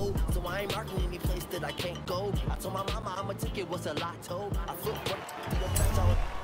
low, so I ain't marking any place that I can't go. I told my mama I'ma take it was a lotto. I flip what